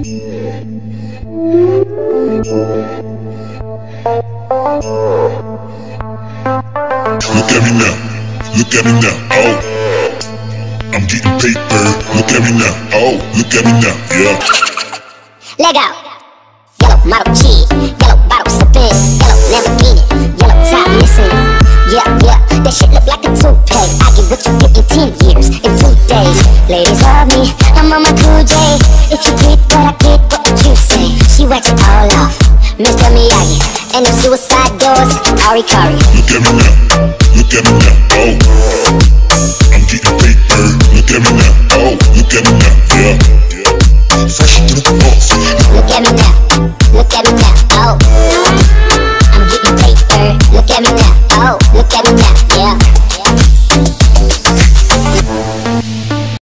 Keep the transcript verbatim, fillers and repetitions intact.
Look at me now, look at me now, oh, I'm getting paper. Look at me now, oh, look at me now, yeah. Leg out. Yellow model kid, yellow bottle sipping, yellow Lamborghini, yellow top missing. Yeah, yeah, that shit look like a toupee. I get what you get in ten years, in two days. Ladies love me, I'm on my cool J. If you get what I get, what would you say? She wax it all off, Mister Miyagi, and the suicide doors, Ari Kari. Look at me now, look at me now, oh, I'm getting paper. Look at me now, oh, look at me now, yeah. Fresh to the boss. Look at me now.